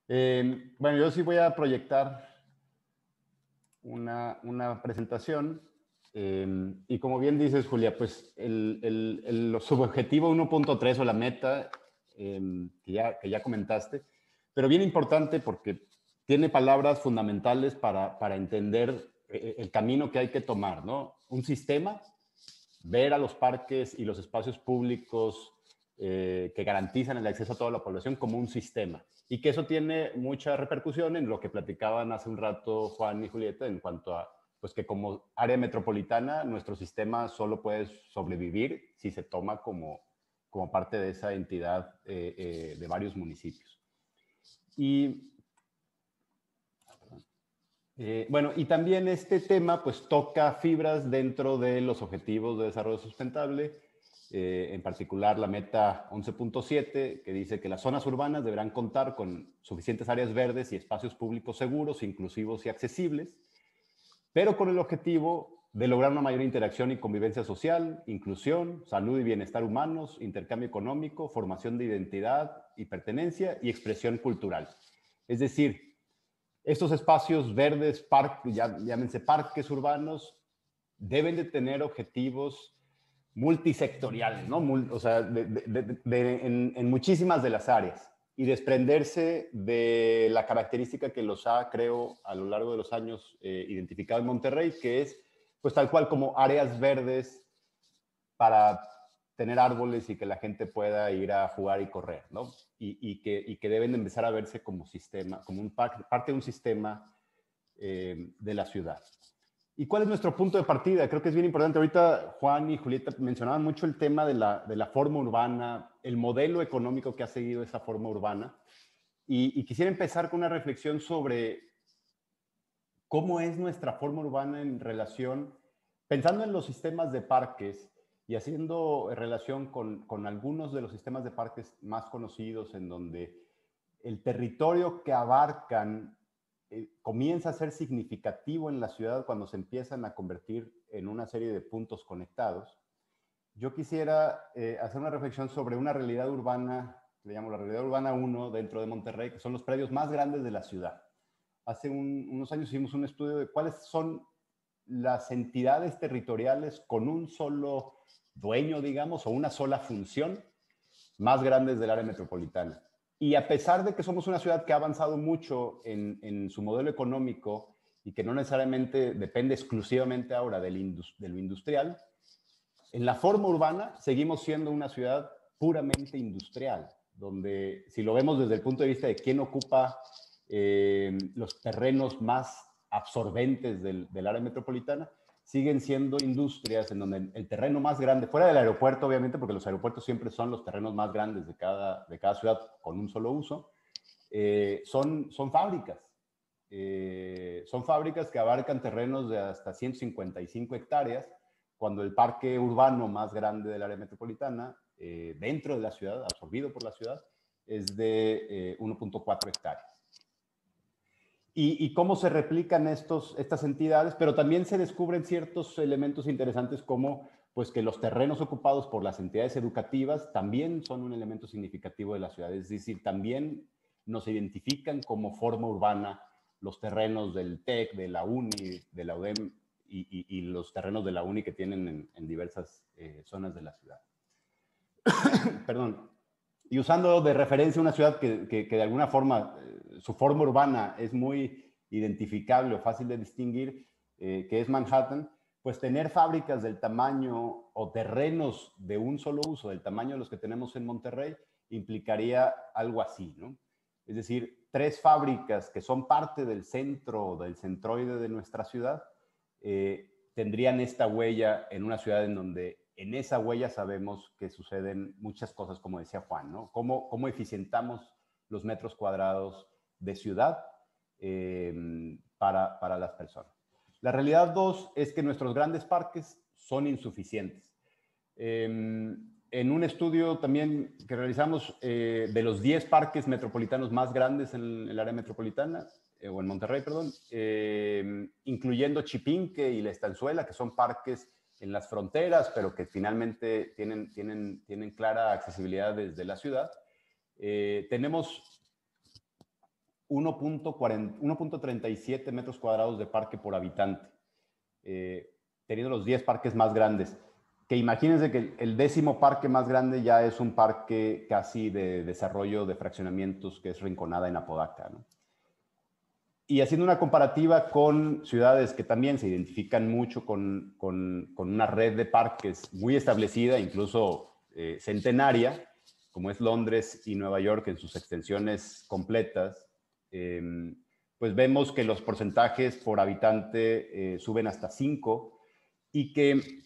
Bueno, yo sí voy a proyectar una presentación. Y como bien dices, Julia, pues el subobjetivo 1.3 o la meta que ya comentaste, pero bien importante porque tiene palabras fundamentales para entender el camino que hay que tomar, ¿no? Un sistema, ver a los parques y los espacios públicos que garantizan el acceso a toda la población como un sistema. Y que eso tiene mucha repercusión en lo que platicaban hace un rato Juan y Julieta en cuanto a pues que como área metropolitana nuestro sistema solo puede sobrevivir si se toma como parte de esa entidad de varios municipios. Y bueno, y también este tema pues toca fibras dentro de los objetivos de desarrollo sustentable, en particular la meta 11.7, que dice que las zonas urbanas deberán contar con suficientes áreas verdes y espacios públicos seguros, inclusivos y accesibles, pero con el objetivo de lograr una mayor interacción y convivencia social, inclusión, salud y bienestar humanos, intercambio económico, formación de identidad y pertenencia y expresión cultural. Es decir, estos espacios verdes, llámense parques urbanos, deben de tener objetivos multisectoriales, ¿no? O sea, en muchísimas de las áreas y desprenderse de la característica que los ha, creo, a lo largo de los años identificado en Monterrey, que es, pues tal cual como áreas verdes para tener árboles y que la gente pueda ir a jugar y correr, ¿no? Y que deben de empezar a verse como sistema, como parte de un sistema de la ciudad. ¿Y cuál es nuestro punto de partida? Creo que es bien importante. Ahorita Juan y Julieta mencionaban mucho el tema de la forma urbana, el modelo económico que ha seguido esa forma urbana. Y quisiera empezar con una reflexión sobre cómo es nuestra forma urbana en relación, pensando en los sistemas de parques y haciendo relación con algunos de los sistemas de parques más conocidos en donde el territorio que abarcan comienza a ser significativo en la ciudad cuando se empiezan a convertir en una serie de puntos conectados. Yo quisiera hacer una reflexión sobre una realidad urbana, le llamo la realidad urbana 1 dentro de Monterrey, que son los predios más grandes de la ciudad. Hace unos años hicimos un estudio de cuáles son las entidades territoriales con un solo dueño, digamos, o una sola función más grandes del área metropolitana. Y a pesar de que somos una ciudad que ha avanzado mucho en su modelo económico y que no necesariamente depende exclusivamente ahora de lo industrial, en la forma urbana seguimos siendo una ciudad puramente industrial, donde si lo vemos desde el punto de vista de quién ocupa los terrenos más absorbentes del área metropolitana, siguen siendo industrias en donde el terreno más grande, fuera del aeropuerto obviamente, porque los aeropuertos siempre son los terrenos más grandes de cada ciudad con un solo uso, son fábricas. Son fábricas que abarcan terrenos de hasta 155 hectáreas, cuando el parque urbano más grande del área metropolitana, dentro de la ciudad, absorbido por la ciudad, es de 1.4 hectáreas. Y cómo se replican estas entidades, pero también se descubren ciertos elementos interesantes como pues, que los terrenos ocupados por las entidades educativas también son un elemento significativo de la ciudad, es decir, también nos identifican como forma urbana los terrenos del TEC, de la UNI, de la UDEM y los terrenos de la UNI que tienen en diversas zonas de la ciudad. Perdón. Y usando de referencia una ciudad que de alguna forma, su forma urbana es muy identificable o fácil de distinguir, que es Manhattan, pues tener fábricas del tamaño o terrenos de un solo uso, del tamaño de los que tenemos en Monterrey, implicaría algo así, ¿no? Es decir, 3 fábricas que son parte del centro, del centroide de nuestra ciudad, tendrían esta huella en una ciudad en donde en esa huella sabemos que suceden muchas cosas, como decía Juan, ¿no? Cómo eficientamos los metros cuadrados de ciudad para las personas. La realidad 2 es que nuestros grandes parques son insuficientes. En un estudio también que realizamos de los 10 parques metropolitanos más grandes en el área metropolitana, o en Monterrey, perdón, incluyendo Chipinque y La Estanzuela, que son parques en las fronteras, pero que finalmente tienen clara accesibilidad desde la ciudad. Tenemos 1.37 metros cuadrados de parque por habitante, teniendo los 10 parques más grandes. Que imagínense que el 10º parque más grande ya es un parque casi de desarrollo de fraccionamientos, que es Rinconada en Apodaca, ¿no? Y haciendo una comparativa con ciudades que también se identifican mucho con una red de parques muy establecida, incluso centenaria, como es Londres y Nueva York en sus extensiones completas, pues vemos que los porcentajes por habitante suben hasta 5 y que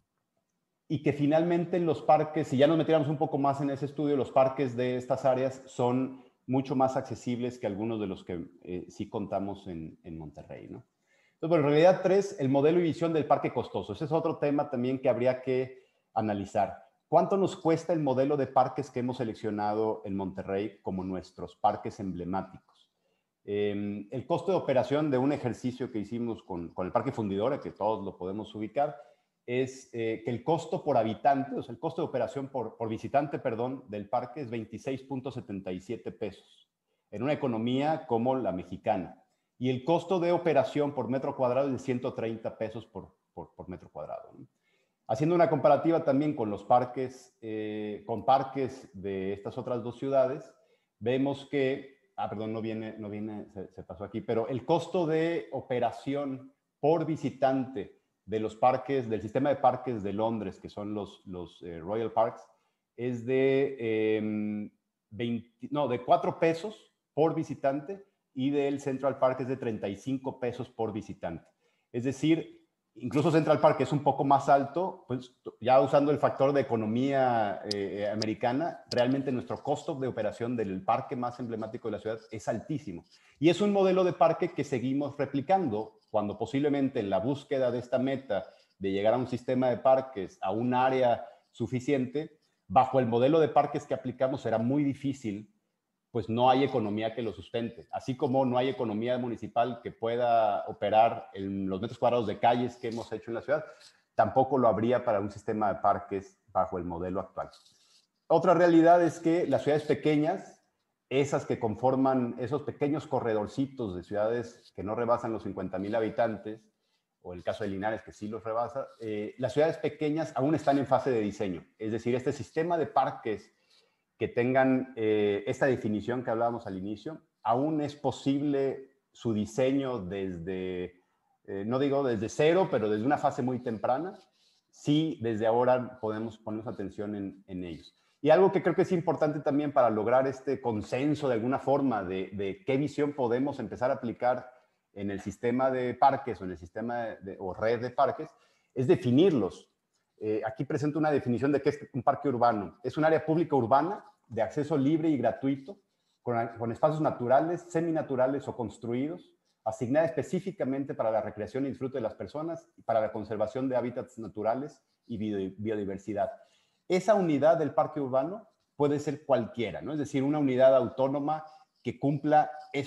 finalmente los parques, si ya nos metiéramos un poco más en ese estudio, los parques de estas áreas son mucho más accesibles que algunos de los que sí contamos en Monterrey, ¿no? Entonces, bueno, en realidad 3, el modelo y visión del parque costoso. Ese es otro tema también que habría que analizar. ¿Cuánto nos cuesta el modelo de parques que hemos seleccionado en Monterrey como nuestros parques emblemáticos? El costo de operación de un ejercicio que hicimos con el Parque Fundidora, que todos lo podemos ubicar, es que el costo por habitante, o sea, el costo de operación por visitante, perdón, del parque es 26.77 pesos, en una economía como la mexicana. Y el costo de operación por metro cuadrado es de 130 pesos por metro cuadrado, ¿no? Haciendo una comparativa también con los parques, con parques de estas otras dos ciudades, vemos que, perdón, no viene, se pasó aquí, pero el costo de operación por visitante de los parques, del sistema de parques de Londres, que son los Royal Parks, es de 4 pesos por visitante, y del Central Park es de 35 pesos por visitante. Es decir, incluso Central Park es un poco más alto, pues ya usando el factor de economía americana, realmente nuestro costo de operación del parque más emblemático de la ciudad es altísimo. Y es un modelo de parque que seguimos replicando cuando posiblemente en la búsqueda de esta meta de llegar a un sistema de parques, a un área suficiente, bajo el modelo de parques que aplicamos será muy difícil, pues no hay economía que lo sustente. Así como no hay economía municipal que pueda operar en los metros cuadrados de calles que hemos hecho en la ciudad, tampoco lo habría para un sistema de parques bajo el modelo actual. Otra realidad es que las ciudades pequeñas, esas que conforman esos pequeños corredorcitos de ciudades que no rebasan los 50,000 habitantes, o el caso de Linares que sí los rebasa, las ciudades pequeñas aún están en fase de diseño. Es decir, este sistema de parques que tengan esta definición que hablábamos al inicio, aún es posible su diseño desde, no digo desde cero, pero desde una fase muy temprana. Sí, desde ahora podemos poner atención en ellos. Y algo que creo que es importante también para lograr este consenso de alguna forma de qué visión podemos empezar a aplicar en el sistema de parques o en el sistema o red de parques, es definirlos. Aquí presento una definición de qué es un parque urbano. Es un área pública urbana de acceso libre y gratuito, con espacios naturales, seminaturales o construidos, asignada específicamente para la recreación y disfrute de las personas y para la conservación de hábitats naturales y biodiversidad. Esa unidad del parque urbano puede ser cualquiera, ¿no? Es decir, una unidad autónoma que cumpla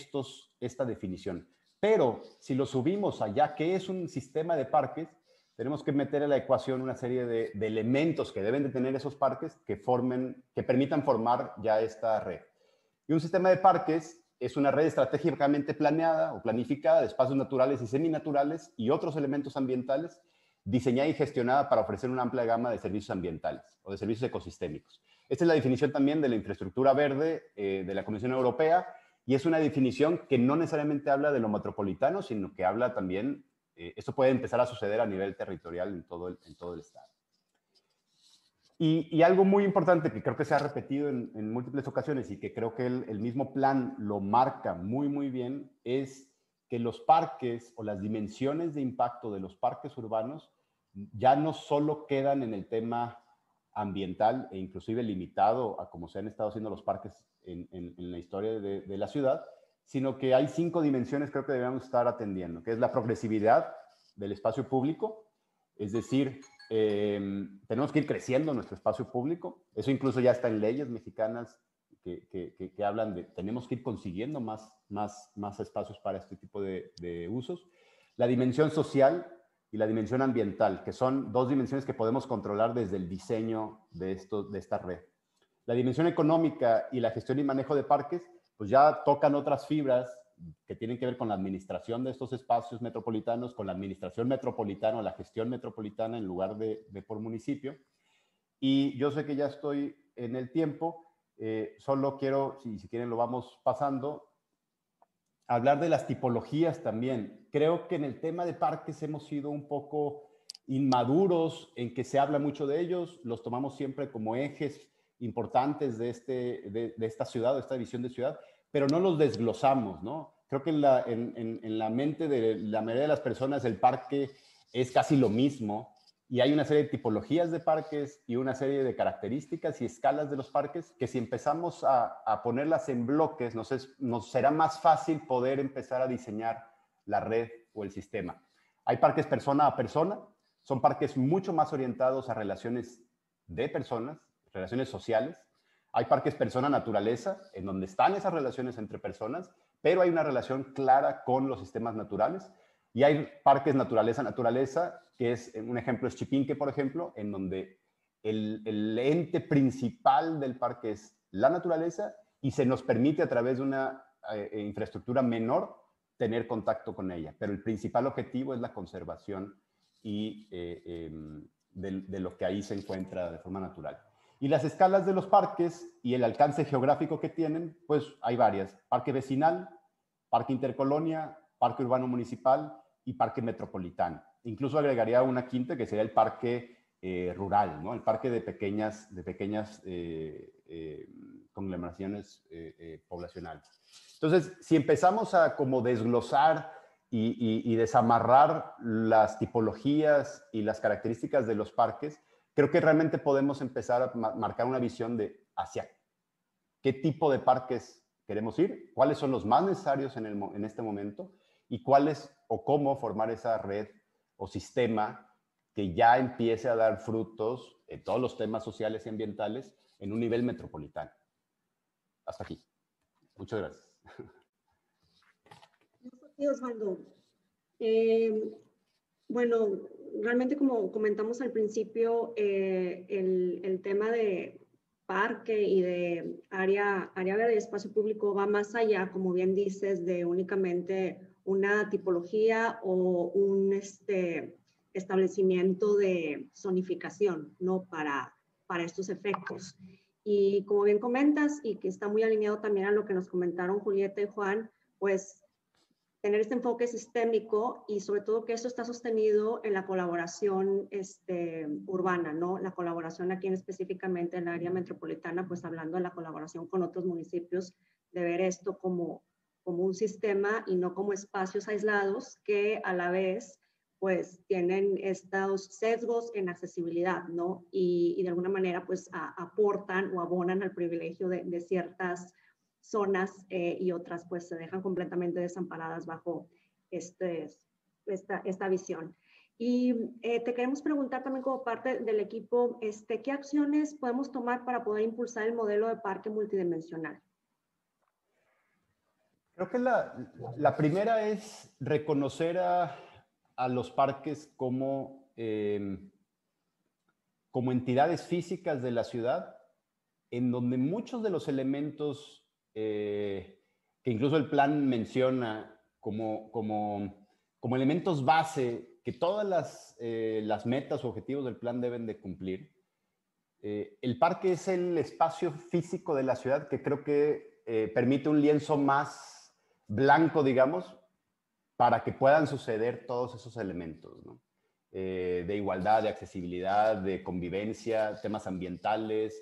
esta definición. Pero si lo subimos allá, ¿qué es un sistema de parques? Tenemos que meter en la ecuación una serie de elementos que deben de tener esos parques que permitan formar ya esta red. Y un sistema de parques es una red estratégicamente planeada o planificada de espacios naturales y seminaturales y otros elementos ambientales, diseñada y gestionada para ofrecer una amplia gama de servicios ambientales o de servicios ecosistémicos. Esta es la definición también de la infraestructura verde de la Comisión Europea, y es una definición que no necesariamente habla de lo metropolitano, sino que habla también, esto puede empezar a suceder a nivel territorial en todo el estado. Y algo muy importante que creo que se ha repetido en múltiples ocasiones y que creo que el mismo plan lo marca muy, muy bien, es que los parques o las dimensiones de impacto de los parques urbanos ya no solo quedan en el tema ambiental e inclusive limitado a cómo se han estado haciendo los parques en la historia de la ciudad, sino que hay 5 dimensiones creo que debemos estar atendiendo, que es la progresividad del espacio público, es decir, tenemos que ir creciendo nuestro espacio público. Eso incluso ya está en leyes mexicanas que hablan de tenemos que ir consiguiendo más espacios para este tipo de usos. La dimensión social y la dimensión ambiental, que son 2 dimensiones que podemos controlar desde el diseño de esta red. La dimensión económica y la gestión y manejo de parques pues ya tocan otras fibras que tienen que ver con la administración de estos espacios metropolitanos, con la administración metropolitana, la gestión metropolitana en lugar de por municipio. Y yo sé que ya estoy en el tiempo, solo quiero, si quieren lo vamos pasando, hablar de las tipologías también. Creo que en el tema de parques hemos sido un poco inmaduros en que se habla mucho de ellos, los tomamos siempre como ejes importantes de esta ciudad, de esta visión de ciudad, pero no los desglosamos, ¿no? Creo que en la mente de la mayoría de las personas el parque es casi lo mismo y hay una serie de tipologías de parques y una serie de características y escalas de los parques que si empezamos a ponerlas en bloques nos será más fácil poder empezar a diseñar la red o el sistema. Hay parques persona a persona, son parques mucho más orientados a relaciones de personas, relaciones sociales. Hay parques persona-naturaleza, en donde están esas relaciones entre personas, pero hay una relación clara con los sistemas naturales. Y hay parques naturaleza-naturaleza, que es, un ejemplo es Chipinque, por ejemplo, en donde el ente principal del parque es la naturaleza y se nos permite a través de una infraestructura menor tener contacto con ella. Pero el principal objetivo es la conservación y de lo que ahí se encuentra de forma natural. Y las escalas de los parques y el alcance geográfico que tienen, pues hay varias. Parque vecinal, parque intercolonia, parque urbano municipal y parque metropolitano. Incluso agregaría una quinta que sería el parque rural, ¿no? El parque de pequeñas conglomeraciones poblacionales. Entonces, si empezamos a como desglosar y desamarrar las tipologías y las características de los parques, creo que realmente podemos empezar a marcar una visión de hacia qué tipo de parques queremos ir, cuáles son los más necesarios en este momento y cuáles o cómo formar esa red o sistema que ya empiece a dar frutos en todos los temas sociales y ambientales en un nivel metropolitano. Hasta aquí. Muchas gracias. Sí, Osvaldo. Bueno, realmente como comentamos al principio, el tema de parque y de área verde y espacio público va más allá, como bien dices, de únicamente una tipología o un establecimiento de zonificación, ¿no? Para estos efectos. Y como bien comentas, y que está muy alineado también a lo que nos comentaron Julieta y Juan, pues tener este enfoque sistémico y sobre todo que esto está sostenido en la colaboración urbana, ¿no? La colaboración aquí específicamente en el área metropolitana, pues hablando de la colaboración con otros municipios, de ver esto como un sistema y no como espacios aislados que a la vez pues tienen estos sesgos en accesibilidad, ¿no? Y de alguna manera pues aportan o abonan al privilegio de ciertas zonas y otras pues se dejan completamente desamparadas bajo esta visión. Y te queremos preguntar también como parte del equipo, ¿qué acciones podemos tomar para poder impulsar el modelo de parque multidimensional? Creo que la primera es reconocer a los parques como entidades físicas de la ciudad, en donde muchos de los elementos que incluso el plan menciona como elementos base que todas las metas o objetivos del plan deben de cumplir. El parque es el espacio físico de la ciudad que creo que permite un lienzo más blanco, digamos, para que puedan suceder todos esos elementos, ¿no? De igualdad, de accesibilidad, de convivencia, temas ambientales,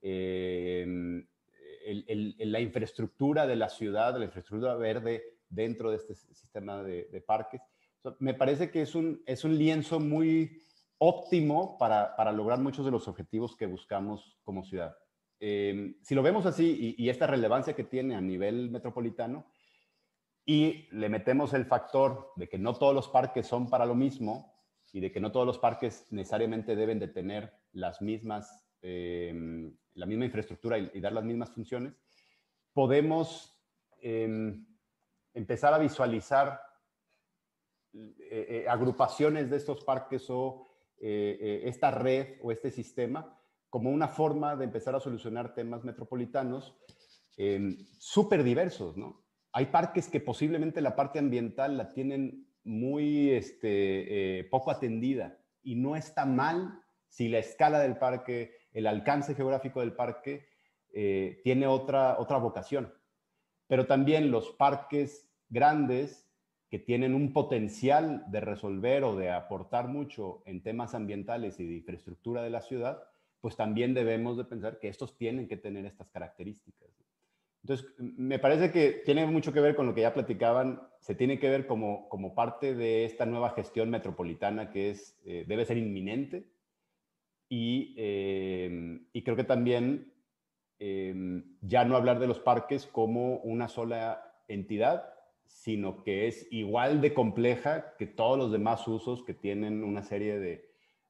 la infraestructura de la ciudad, la infraestructura verde dentro de este sistema de parques. Me parece que es un lienzo muy óptimo para lograr muchos de los objetivos que buscamos como ciudad. Si lo vemos así y esta relevancia que tiene a nivel metropolitano, y le metemos el factor de que no todos los parques son para lo mismo y de que no todos los parques necesariamente deben de tener la misma infraestructura y dar las mismas funciones, podemos empezar a visualizar agrupaciones de estos parques o esta red o este sistema como una forma de empezar a solucionar temas metropolitanos súper diversos, ¿no? Hay parques que posiblemente la parte ambiental la tienen muy poco atendida y no está mal si la escala del parque, el alcance geográfico del parque tiene otra vocación. Pero también los parques grandes que tienen un potencial de resolver o de aportar mucho en temas ambientales y de infraestructura de la ciudad, pues también debemos de pensar que estos tienen que tener estas características. Entonces, me parece que tiene mucho que ver con lo que ya platicaban, se tiene que ver como parte de esta nueva gestión metropolitana que debe ser inminente y creo que también ya no hablar de los parques como una sola entidad, sino que es igual de compleja que todos los demás usos que tienen una serie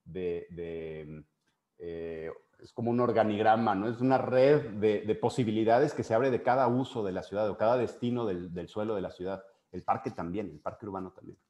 es como un organigrama, ¿no? Es una red de posibilidades que se abre de cada uso de la ciudad o cada destino del suelo de la ciudad. El parque también, el parque urbano también.